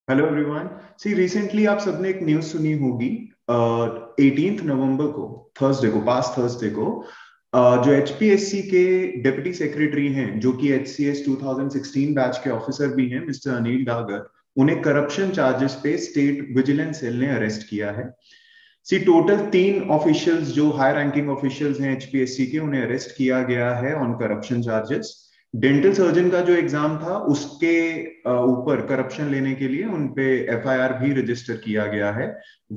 Hello everyone. सी recently आप सबने एक न्यूज़ सुनी होगी। 18 नवंबर को, थर्सडे को, पास्ट थर्सडे को, जो एचपीएससी के डिप्टी सेक्रेटरी हैं, जो कि एचसीएस 2016 बैच के ऑफिसर भी हैं, मिस्टर अनिल डागर, उन्हें करप्शन चार्जेस पे स्टेट विजिलेंस सेल ने अरेस्ट किया है। सी टोटल 3 ऑफिशियल्स जो हाई रैंकिंग ऑफिशियल्स हैं एचपीएससी के, उन्हें अरेस्ट किया गया है on corruption charges. Dental surgeon का जो एग्जाम था उसके ऊपर करप्शन लेने के लिए उन पे एफआईआर भी रजिस्टर किया गया है।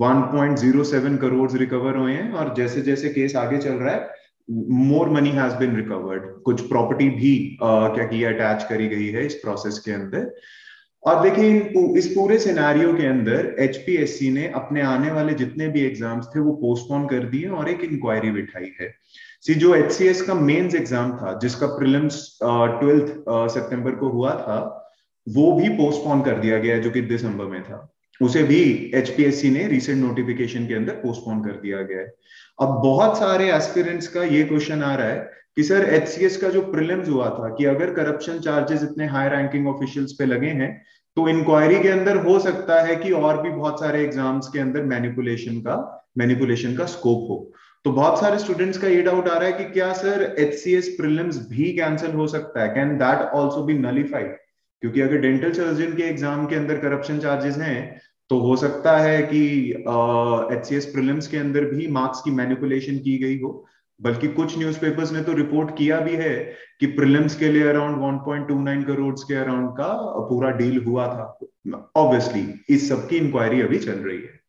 1.07 करोड़ रिकवर हुए हैं, और जैसे जैसे केस आगे चल रहा है, more money has been recovered. कुछ प्रॉपर्टी भी क्या की अटैच करी गई है इस प्रोसेस के अंदर। और देखिए, इस पूरे सिनेरियो के अंदर एचपीएससी ने अपने आने वाले जितने भी एग्जाम्स थे वो पोस्टपोन कर दिए और एक इंक्वायरी बिठाई है। सी जो एचसीएस का मेंस एग्जाम था, जिसका प्रीलिम्स 12 सितंबर को हुआ था, वो भी पोस्टपोन कर दिया गया है, जो कि दिसंबर में था। उसे भी एचपीएससी ने रिसेंट नोटिफिकेशन के अंदर पोस्टपोन कर दिया गया है। अब बहुत सारे एस्पिरेंट्स का ये क्वेश्चन आ रहा है कि सर, एचसीएस का जो प्रीलिम्स हुआ था, कि अगर करप्शन चार्जेस इतने हाई रैंकिंग ऑफिशियल्स पे लगे हैं, तो इंक्वायरी के अंदर हो सकता है कि और भी बहुत सारे एग्जाम्स के अंदर मैनिपुलेशन का स्कोप हो। तो बहुत सारे स्टूडेंट्स का ये डाउट आ रहा है कि क्या सर, एचसीएस प्रीलिम्स भी कैंसिल हो सकता है? Can that also be nullified? क्योंकि अगर डेंटल सर्जन के एग्जाम के अंदर करप्शन चार्जेस हैं, तो हो सकता है कि एचसीएस प्रीलिम्स के अंदर भी मार्क्स की मैनिपुलेशन की गई हो। बल्कि कुछ न्यूज़पेपर्स ने तो रिपोर्ट किया भी है कि प्रीलिम्स के लिए अराउंड 1.29 करोड़ के अराउंड का पूरा डील हुआ था। ऑब्वियसली इस सब की इंक्वायरी अभी चल रही है।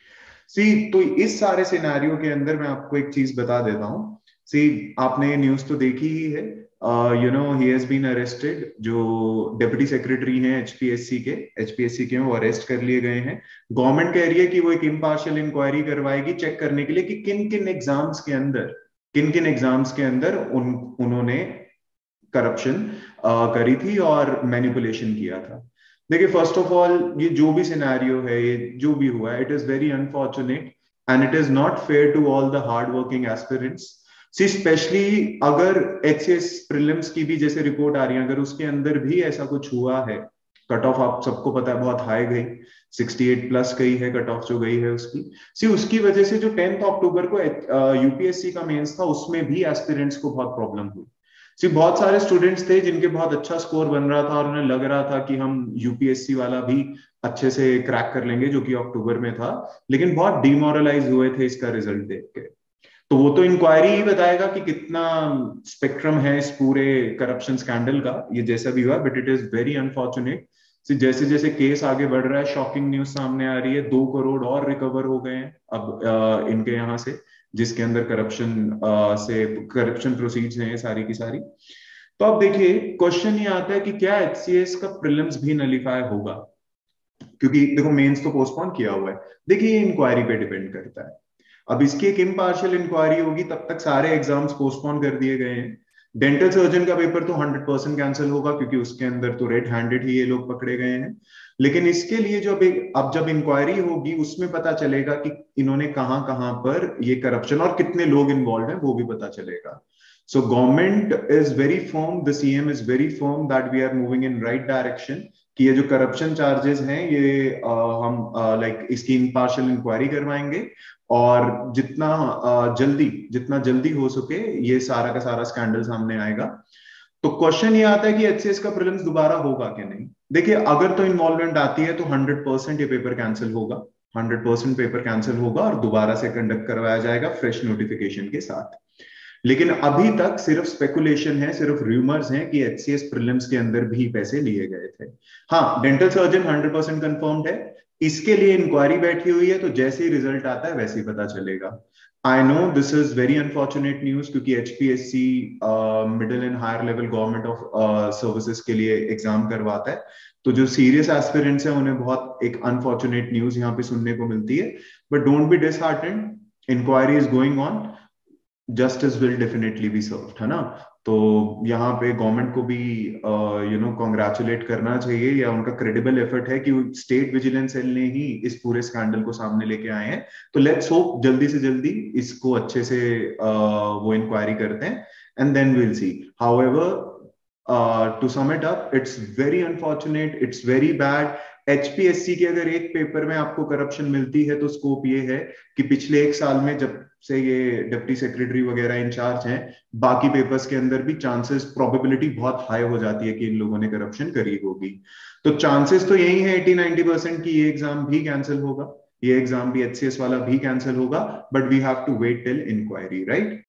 सी तो इस सारे सिनेरियो के अंदर मैं आपको एक चीज बता देता हूँ। सी, आपने ये न्यूज तो देखी ही है। He has been arrested. जो डिप्टी सेक्रेटरी हैं एचपीएससी के वो अरेस्ट कर लिए गए हैं। गवर्नमेंट कह रही है कि वो एक इम्पार्शियल इंक्वायरी करवाएगी, चेक करने के लिए कि किन किन एग्जाम्स के अंदर उन्होंने करप्शन करी थी और मैनिपुलेशन किया था। देखिए, फर्स्ट ऑफ ऑल, ये जो भी सिनेरियो है, ये जो भी हुआ है, it is very unfortunate and it is not fair to all the hard working aspirants. See specially अगर एचएस प्रीलिम्स की भी जैसे रिपोर्ट आ रही है, अगर उसके अंदर भी ऐसा कुछ हुआ है, कट ऑफ आप सबको पता है बहुत हाई गई, 68 प्लस गई है कट ऑफ जो गई है उसकी। सी उसकी वजह से जो 10 अक्टूबर को यूपीएससी का मेंस था, उसमें भी एस्पिरेंट्स को बहुत प्रॉब्लम हुई। सी बहुत सारे स्टूडेंट्स थे जिनके बहुत अच्छा स्कोर बन रहा था और उन्हें लग रहा था कि हम यूपीएससी वाला भी अच्छे से क्रैक कर लेंगे, जो कि अक्टूबर में था। लेकिन बहुत डिमोरलाइज हुए थे इसका रिजल्ट देख के। तो वो तो इंक्वायरी ही बताएगा कि कितना स्पेक्ट्रम है इस पूरे करप्शन स्कैंडल का, ये जैसा भी हुआ, but it is very unfortunate. जैसे जैसे केस आगे बढ़ रहा है, शॉकिंग न्यूज सामने आ रही है, 2 करोड़ और रिकवर हो गए हैं अब इनके यहाँ से, जिसके अंदर करप्शन प्रोसीड्स हैं ये सारी की सारी। तो अब देखिए, क्वेश्चन ये आता है कि क्या एचसीएस का प्रीलिम्स भी नलीफाई होगा? क्योंकि देखो, मेंस तो पोस्टपोन किया हुआ है। देखिए, ये इंक्वायरी पे डिपेंड करता है। अब इसकी एक इम्पार्शियल इंक्वायरी होगी, तब तक सारे एग्जाम्स पोस्टपोन कर दिए गए हैं। डेंटल सर्जन का पेपर तो 100% कैंसिल होगा, क्योंकि उसके अंदर तो रेड हैंडेड ही ये लोग पकड़े गए हैं। लेकिन इसके लिए अब जब इंक्वायरी होगी, उसमें पता चलेगा कि इन्होंने कहां कहां पर ये करप्शन और कितने लोग इन्वॉल्व हैं, वो भी पता चलेगा। So government is very firm, the CM is very firm that we are moving in right direction, कि ये जो करप्शन चार्जेस हैं, ये हम लाइक इसकी इम्पार्शियल इंक्वायरी करवाएंगे। और जितना जल्दी हो सके, ये सारा का सारा स्कैंडल सामने आएगा। तो क्वेश्चन ये आता है कि एचसीएस का प्रीलिम्स दोबारा होगा कि नहीं। देखिए, अगर तो इन्वॉल्वमेंट आती है तो 100% ये पेपर कैंसिल होगा। 100% पेपर कैंसिल होगा और दोबारा से कंडक्ट करवाया जाएगा फ्रेश नोटिफिकेशन के साथ। लेकिन अभी तक सिर्फ स्पेकुलेशन है, सिर्फ रूमर्स हैं कि एचसीएस प्रीलिम्स के अंदर भी पैसे लिए गए थे। हाँ, डेंटल सर्जन 100% कंफर्म्ड है। इसके लिए इंक्वायरी बैठी हुई है, तो जैसे ही रिजल्ट आता है वैसे ही पता चलेगा। I know this is very unfortunate news, क्योंकि HPSC middle and higher level government of services के लिए एग्जाम करवाता है। तो जो सीरियस एस्पिरेंट्स हैं, उन्हें बहुत एक अनफॉर्चुनेट न्यूज यहाँ पे सुनने को मिलती है। But don't be disheartened, inquiry is going on, justice will definitely be served, है ना? तो यहाँ पे गवर्नमेंट को भी कॉन्ग्रेचुलेट करना चाहिए, या उनका क्रेडिबल एफर्ट है कि स्टेट विजिलेंस सेल ने ही इस पूरे स्कैंडल को सामने लेके आए हैं। तो लेट्स होप जल्दी से जल्दी इसको अच्छे से वो इंक्वायरी करते हैं, and then will see. However, to sum it up, it's very unfortunate, it's very bad, HPSC के अगर एक पेपर में आपको करप्शन मिलती है तो स्कोप ये है कि पिछले एक साल में जब से ये डिप्टी सेक्रेटरी वगैरह इंचार्ज हैं, बाकी पेपर्स के अंदर भी चांसेस, प्रोबेबिलिटी बहुत हाई हो जाती है कि इन लोगों ने करप्शन करी होगी। तो चांसेस तो यही है 80-90% की ये एग्जाम भी कैंसिल होगा, ये एग्जाम भी एचसीएस वाला भी कैंसिल होगा, but we have to wait till inquiry, right.